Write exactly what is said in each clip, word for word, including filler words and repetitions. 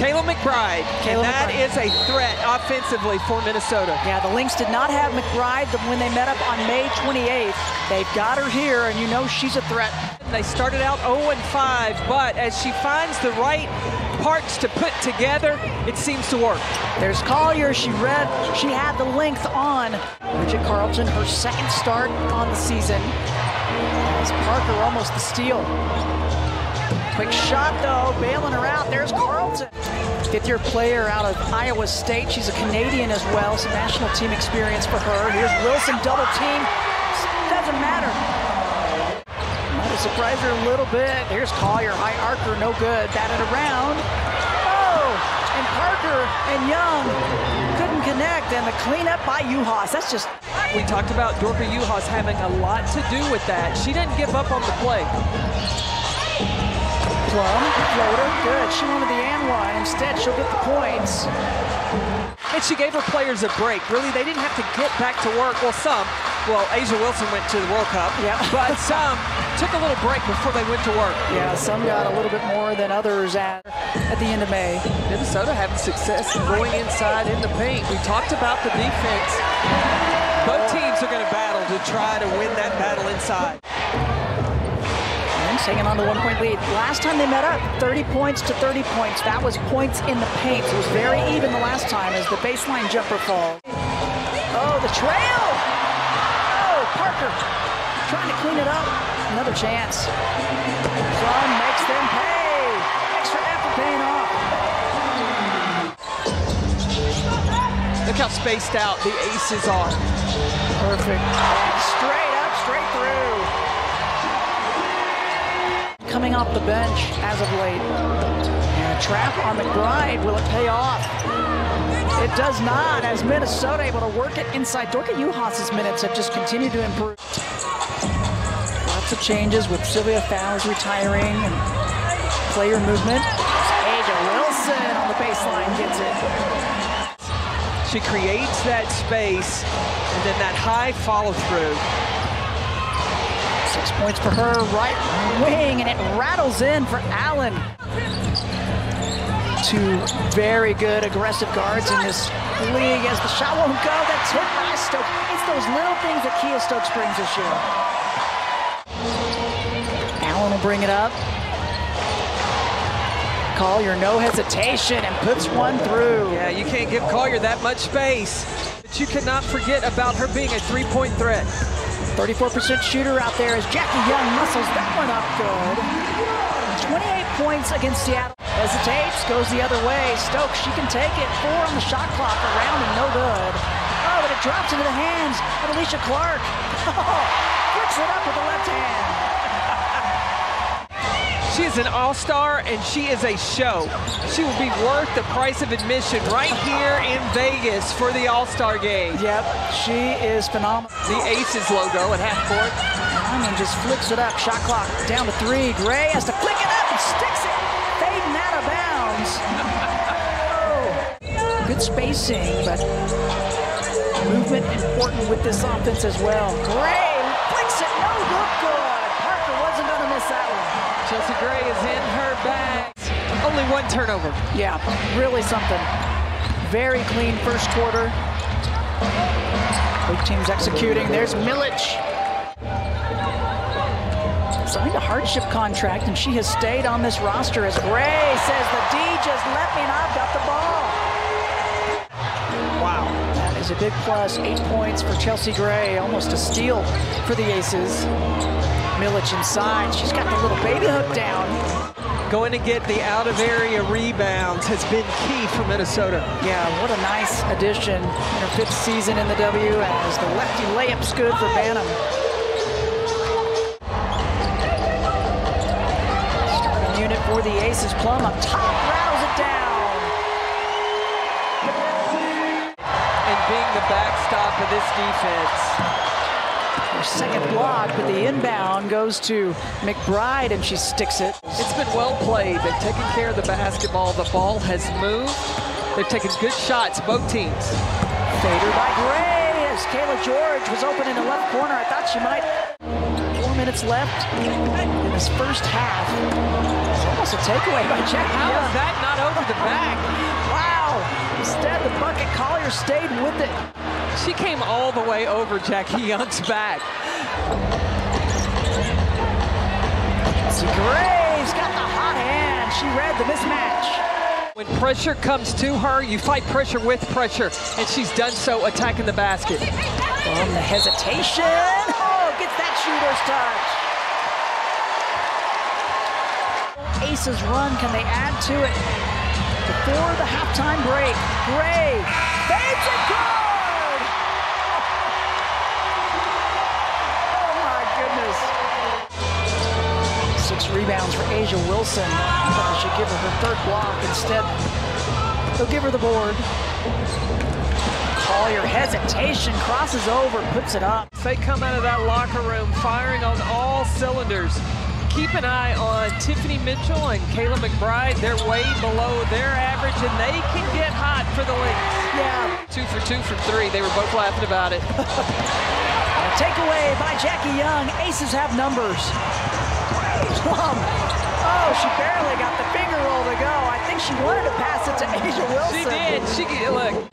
Kayla McBride, Kayla and that McBride. is a threat offensively for Minnesota. Yeah, the Lynx did not have McBride when they met up on May twenty-eighth. They've got her here, and you know she's a threat. They started out oh and five, but as she finds the right parts to put together, it seems to work. There's Collier. She read. She had the length on. Bridget Carlton, her second start on the season. As Parker almost the steal. Quick shot, though, bailing her out. There's Carlton. Fifth-year player out of Iowa State. She's a Canadian as well, some national team experience for her. Here's Wilson, double team. Doesn't matter. Might have surprised her a little bit. Here's Collier, high archer, no good. Batted around. Oh, and Parker and Young couldn't connect, and the cleanup by Uhas. That's just... We talked about Dorka Uhas having a lot to do with that. She didn't give up on the play. Plum, floater, good. She wanted the and one. Instead, she'll get the points. And she gave her players a break. Really, they didn't have to get back to work. Well, some. Well, Asia Wilson went to the World Cup. Yeah. But some took a little break before they went to work. Yeah, some got a little bit more than others at, at the end of May. Minnesota Having success going inside in the paint. We talked about the defense. Both teams are going to battle to try to win that battle inside. Hanging on to one point lead. Last time they met up, thirty points to thirty points. That was points in the paint. It was very even the last time as the baseline jumper falls. Oh, the trail! Oh, Parker trying to clean it up. Another chance. Plum makes them pay. Extra effort paying off. Look how spaced out the aces are. Perfect. Straight up, straight through. Coming off the bench as of late. And a trap on McBride. Will it pay off? It does not, as Minnesota able to work it inside. Dorka Uhas' minutes have just continued to improve. Lots of changes with Sylvia Fowles retiring and player movement. Asia Wilson on the baseline gets it. She creates that space and then that high follow through. Six points for her, right wing, and it rattles in for Allen. Two very good aggressive guards in this league as the shot won't go. That's hit by Stokes. It's those little things that Kia Stokes brings this year. Allen will bring it up. Collier, no hesitation, and puts one through. Yeah, you can't give Collier that much space. But you cannot forget about her being a three-point threat. thirty-four percent shooter out there as Jackie Young muscles that one up good. twenty-eight points against Seattle. Hesitates, goes the other way. Stokes, she can take it. Four on the shot clock, around and no good. Oh, but it drops into the hands of Alicia Clark. Oh, flicks it up with the left hand. She is an all-star, and she is a show. She will be worth the price of admission right here in Vegas for the All-Star game. Yep, she is phenomenal. The Aces logo at half court. Lyman just flicks it up. Shot clock down to three. Gray has to flick it up and sticks it. Fading out of bounds. Oh, good spacing, but movement important with this offense as well. Gray flicks it. No good. Good. Parker wasn't going to miss that one. Chelsea Gray is in her bag. Only one turnover. Yeah, really something. Very clean first quarter. Both teams executing. There's Milic. Signed a hardship contract, and she has stayed on this roster as Gray says, the D just left me and I've got the ball. Wow, that is a big plus. Eight points for Chelsea Gray, almost a steal for the Aces. Milic inside, she's got the little baby hook down. Going to get the out-of-area rebounds has been key for Minnesota. Yeah, what a nice addition in her fifth season in the W as the lefty layup's good for Banham. Starting unit for the Aces. Plum up top, rattles it down. And being the backstop of this defense. Her second block, but the inbound goes to McBride, and she sticks it. It's been well played. They've taken care of the basketball. The ball has moved. They've taken good shots, both teams. Fader by Gray as Kayla George was open in the left corner. I thought she might. Four minutes left in this first half. It's almost a takeaway by Jackie How Young. is that not over the back? Wow! Instead, the bucket Collier stayed with it. She came all the way over Jackie Young's back. Kelsey Graves got the hot hand. She read the mismatch. When pressure comes to her, you fight pressure with pressure, and she's done so attacking the basket. From the hesitation. Oh, gets that shooter's touch. Aces run, can they add to it? Before the halftime break, Gray fades it good! Oh my goodness. Six rebounds for A'ja Wilson. I thought they should give her her third block. Instead, they'll give her the board. Collier hesitation, crosses over, puts it up. They come out of that locker room firing on all cylinders. Keep an eye on Tiffany Mitchell and Kayla McBride. They're way below their average, and they can get hot for the Lynx. Yeah. Two for two from three. They were both laughing about it. A takeaway by Jackie Young. Aces have numbers. Plum. Oh, she barely got the finger roll to go. I think she wanted to pass it to A'ja Wilson. She did. She did. Look.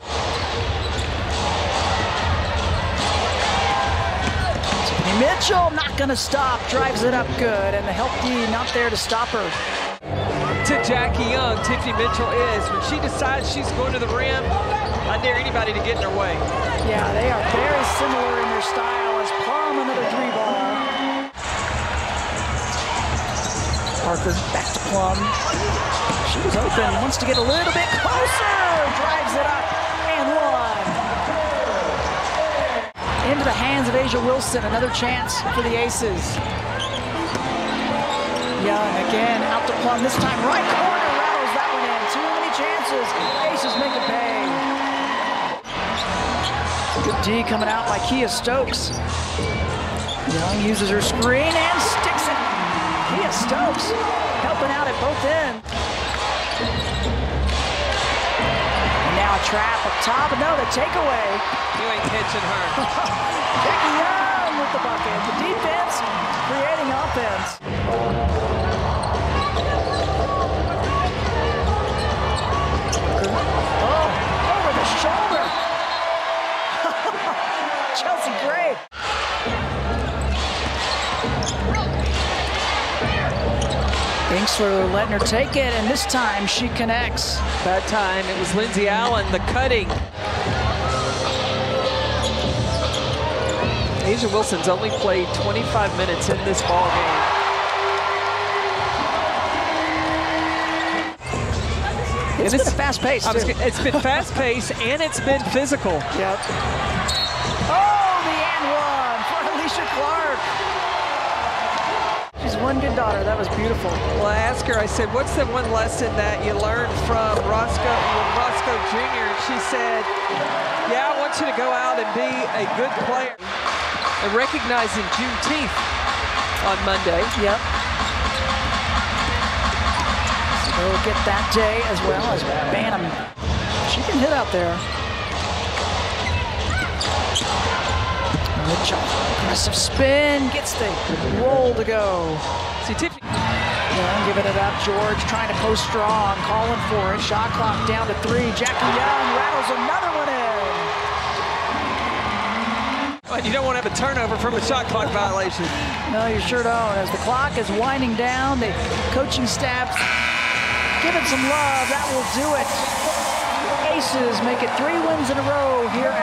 Mitchell not gonna stop, drives it up good, and the help D not there to stop her. To Jackie Young, Tiffany Mitchell is. When she decides she's going to the rim, I dare anybody to get in her way. Yeah, they are very similar in their style as Plum, another three ball. Parker back to Plum. She was open, wants to get a little bit closer, drives it up, and one. Into the hands of A'ja Wilson, another chance for the Aces. Young again, out to Plum, this time right corner, rattles that one in. Too many chances, Aces make it pay. Good D coming out by Kia Stokes. Young uses her screen and sticks it. Kia Stokes helping out at both ends. And now a trap up top, and no, the takeaway. You ain't catching her. Jackie Young with the bucket. The defense creating offense. Oh, over the shoulder. Chelsea Gray. Binksler letting her take it, and this time she connects. That time it was Lindsay Allen, the cutting. A'ja Wilson's only played twenty-five minutes in this ball game. It's been a fast pace, too. It's been fast paced and it's been physical. Yep. Oh, the and one for Alicia Clark. She's one good daughter. That was beautiful. Well, I asked her, I said, what's the one lesson that you learned from Roscoe, Roscoe Junior? And she said, yeah, I want you to go out and be a good player. And recognizing Juneteenth on Monday. Yep. So they'll get that day as well as Banham. She can hit out there. Mitchell, aggressive spin, gets the roll to go. See, Tiffany. Young giving it up. George trying to post strong, calling for it. Shot clock down to three. Jackie Young rattles another one in. And you don't want to have a turnover from a shot clock violation. No, you sure don't. As the clock is winding down, the coaching staff's giving some love. That will do it. Aces make it three wins in a row here